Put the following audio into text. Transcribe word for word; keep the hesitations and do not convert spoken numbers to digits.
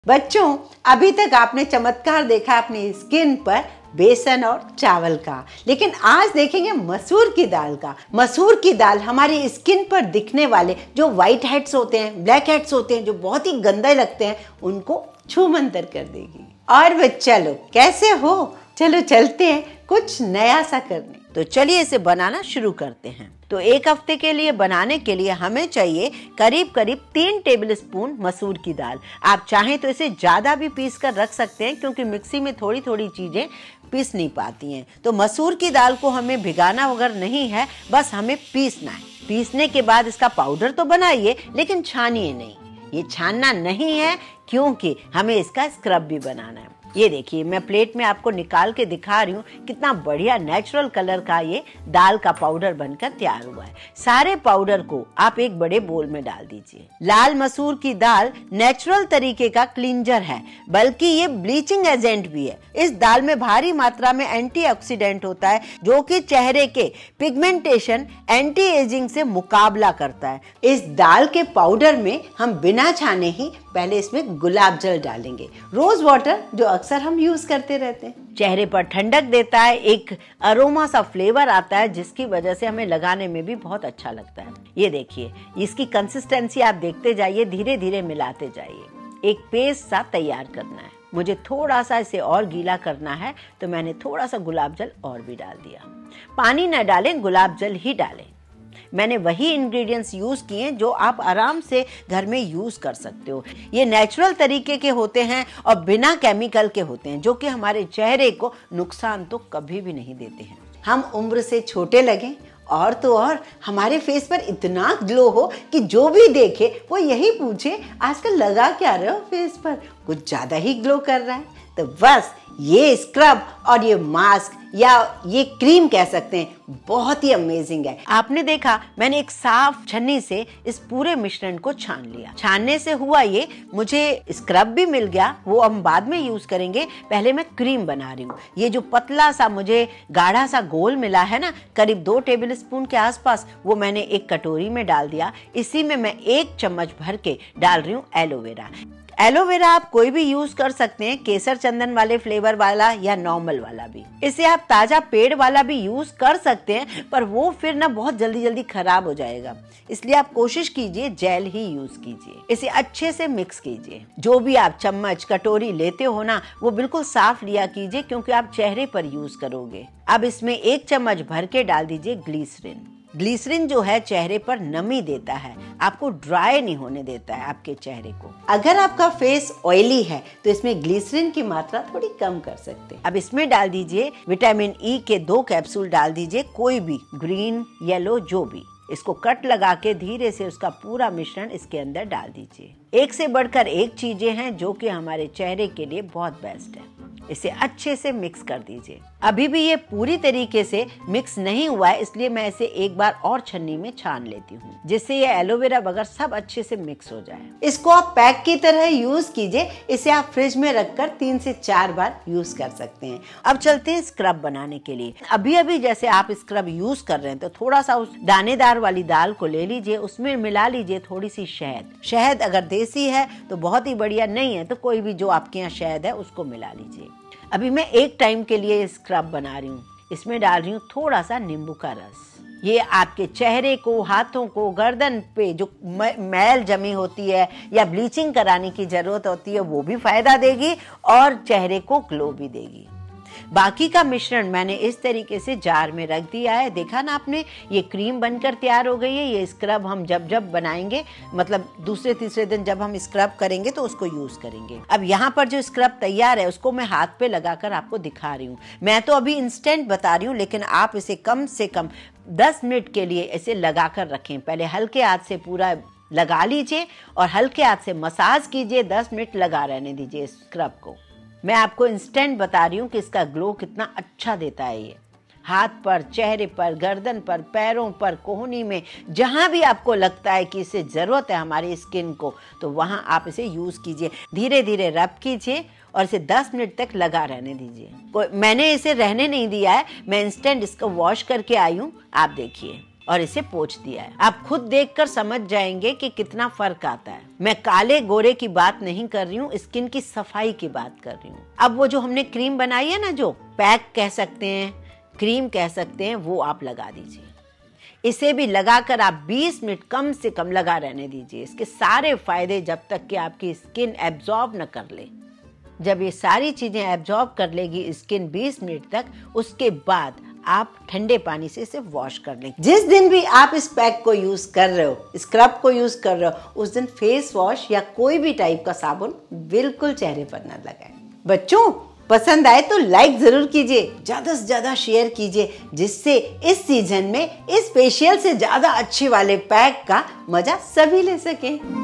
बच्चों, अभी तक आपने चमत्कार देखा अपनी स्किन पर बेसन और चावल का, लेकिन आज देखेंगे मसूर की दाल का। मसूर की दाल हमारी स्किन पर दिखने वाले जो व्हाइट हेड्स होते हैं, ब्लैक हेड्स होते हैं, जो बहुत ही गंदे लगते हैं, उनको छूमंतर कर देगी। और बच्चा लोग कैसे हो? चलो चलते हैं कुछ नया सा करने। तो चलिए इसे बनाना शुरू करते हैं। तो एक हफ्ते के लिए बनाने के लिए हमें चाहिए करीब करीब तीन टेबलस्पून मसूर की दाल। आप चाहें तो इसे ज़्यादा भी पीस कर रख सकते हैं, क्योंकि मिक्सी में थोड़ी थोड़ी चीज़ें पीस नहीं पाती हैं। तो मसूर की दाल को हमें भिगाना वगैरह नहीं है, बस हमें पीसना है। पीसने के बाद इसका पाउडर तो बनाइए, लेकिन छानिए नहीं। ये छानना नहीं है, क्योंकि हमें इसका स्क्रब भी बनाना है। ये देखिए, मैं प्लेट में आपको निकाल के दिखा रही हूँ कितना बढ़िया नेचुरल कलर का ये दाल का पाउडर बनकर तैयार हुआ है। सारे पाउडर को आप एक बड़े बोल में डाल दीजिए। लाल मसूर की दाल नेचुरल तरीके का क्लींजर है, बल्कि ये ब्लीचिंग एजेंट भी है। इस दाल में भारी मात्रा में एंटीऑक्सीडेंट होता है, जो कि चेहरे के पिगमेंटेशन, एंटी एजिंग से मुकाबला करता है। इस दाल के पाउडर में हम बिना छाने ही पहले इसमें गुलाब जल डालेंगे, रोज वाटर जो अक्सर हम यूज करते रहते हैं। चेहरे पर ठंडक देता है, एक अरोमा सा फ्लेवर आता है, जिसकी वजह से हमें लगाने में भी बहुत अच्छा लगता है। ये देखिए, इसकी कंसिस्टेंसी आप देखते जाइए, धीरे धीरे मिलाते जाइए। एक पेस्ट सा तैयार करना है। मुझे थोड़ा सा इसे और गीला करना है, तो मैंने थोड़ा सा गुलाब जल और भी डाल दिया। पानी न डालें, गुलाब जल ही डालें। मैंने वही इंग्रेडिएंट्स यूज किए जो आप आराम से घर में यूज कर सकते हो। ये नेचुरल तरीके के होते हैं और बिना केमिकल के होते हैं, जो कि हमारे चेहरे को नुकसान तो कभी भी नहीं देते हैं। हम उम्र से छोटे लगें और तो और हमारे फेस पर इतना ग्लो हो कि जो भी देखे वो यही पूछे, आजकल लगा क्या रहे हो फेस पर, कुछ ज्यादा ही ग्लो कर रहा है। तो बस ये स्क्रब और ये मास्क या ये क्रीम कह सकते हैं, बहुत ही अमेजिंग है। आपने देखा, मैंने एक साफ छन्नी से इस पूरे मिश्रण को छान लिया। छानने से हुआ ये, मुझे स्क्रब भी मिल गया, वो हम बाद में यूज करेंगे। पहले मैं क्रीम बना रही हूँ। ये जो पतला सा मुझे गाढ़ा सा गोल मिला है ना, करीब दो टेबल स्पून के आसपास, वो मैंने एक कटोरी में डाल दिया। इसी में मैं एक चम्मच भर के डाल रही हूँ एलोवेरा। एलोवेरा आप कोई भी यूज कर सकते हैं, केसर चंदन वाले फ्लेवर वाला या नॉर्मल वाला भी। इसे आप ताजा पेड़ वाला भी यूज कर सकते हैं, पर वो फिर ना बहुत जल्दी जल्दी खराब हो जाएगा। इसलिए आप कोशिश कीजिए जेल ही यूज कीजिए। इसे अच्छे से मिक्स कीजिए। जो भी आप चम्मच कटोरी लेते हो ना, वो बिल्कुल साफ लिया कीजिए, क्योंकि आप चेहरे पर यूज करोगे। अब इसमें एक चम्मच भर के डाल दीजिए ग्लिसरीन। ग्लिसरीन जो है चेहरे पर नमी देता है, आपको ड्राई नहीं होने देता है आपके चेहरे को। अगर आपका फेस ऑयली है तो इसमें ग्लिसरीन की मात्रा थोड़ी कम कर सकते हैं। अब इसमें डाल दीजिए विटामिन ई के दो कैप्सूल डाल दीजिए, कोई भी, ग्रीन, येलो, जो भी। इसको कट लगा के धीरे से उसका पूरा मिश्रण इसके अंदर डाल दीजिए। एक से बढ़कर एक चीजें हैं जो कि हमारे चेहरे के लिए बहुत बेस्ट है। इसे अच्छे से मिक्स कर दीजिए। अभी भी ये पूरी तरीके से मिक्स नहीं हुआ है, इसलिए मैं इसे एक बार और छन्नी में छान लेती हूँ, जिससे ये एलोवेरा वगैरह सब अच्छे से मिक्स हो जाए। इसको आप पैक की तरह यूज कीजिए। इसे आप फ्रिज में रखकर तीन से चार बार यूज कर सकते हैं। अब चलते हैं स्क्रब बनाने के लिए। अभी अभी जैसे आप स्क्रब यूज कर रहे हैं, तो थोड़ा सा उस दानेदार वाली दाल को ले लीजिए, उसमें मिला लीजिए थोड़ी सी शहद। शहद अगर देसी है तो बहुत ही बढ़िया, नहीं है तो कोई भी जो आपके यहाँ शहद है उसको मिला लीजिए। अभी मैं एक टाइम के लिए स्क्रब बना रही हूँ। इसमें डाल रही हूँ थोड़ा सा नींबू का रस। ये आपके चेहरे को, हाथों को, गर्दन पे जो मैल जमी होती है या ब्लीचिंग कराने की जरूरत होती है, वो भी फायदा देगी और चेहरे को ग्लो भी देगी। बाकी का मिश्रण मैंने इस तरीके से जार में रख दिया है। देखा ना आपने, ये क्रीम बनकर तैयार हो गई है। ये स्क्रब हम जब जब बनाएंगे, मतलब दूसरे तीसरे दिन जब हम स्क्रब करेंगे तो उसको यूज करेंगे। अब यहाँ पर जो स्क्रब तैयार है उसको मैं हाथ पे लगाकर आपको दिखा रही हूँ। मैं तो अभी इंस्टेंट बता रही हूँ, लेकिन आप इसे कम से कम दस मिनट के लिए इसे लगाकर रखें। पहले हल्के हाथ से पूरा लगा लीजिए और हल्के हाथ से मसाज कीजिए। दस मिनट लगा रहने दीजिए स्क्रब को। मैं आपको इंस्टेंट बता रही हूँ कि इसका ग्लो कितना अच्छा देता है। ये हाथ पर, चेहरे पर, गर्दन पर, पैरों पर, कोहनी में, जहाँ भी आपको लगता है कि इसे ज़रूरत है हमारी स्किन को, तो वहाँ आप इसे यूज़ कीजिए। धीरे धीरे रब कीजिए और इसे दस मिनट तक लगा रहने दीजिए। मैंने इसे रहने नहीं दिया है, मैं इंस्टेंट इसको वॉश करके आई हूँ, आप देखिए। और इसे पोंछ दिया है। आप खुद देखकर समझ जाएंगे कि कितना फर्क आता है। मैं काले गोरे की बात नहीं कर रही हूँ, स्किन की सफाई की बात कर रही हूँ। अब वो जो हमने क्रीम बनाई है ना, जो पैक कह सकते हैं, क्रीम कह सकते हैं, वो आप लगा दीजिए। इसे भी लगाकर आप बीस मिनट कम से कम लगा रहने दीजिए। इसके सारे फायदे जब तक कि आपकी स्किन एब्जॉर्ब न कर ले। जब ये सारी चीजें एब्जॉर्ब कर लेगी स्किन बीस मिनट तक, उसके बाद आप ठंडे पानी से इसे वॉश कर लें। जिस दिन भी आप इस पैक को यूज कर रहे हो, स्क्रब को यूज कर रहे हो, उस दिन फेस वॉश या कोई भी टाइप का साबुन बिल्कुल चेहरे पर न लगाएं। बच्चों, पसंद आए तो लाइक जरूर कीजिए, ज्यादा से ज्यादा शेयर कीजिए, जिससे इस सीजन में इस फेशियल से ज्यादा अच्छे वाले पैक का मजा सभी ले सकें।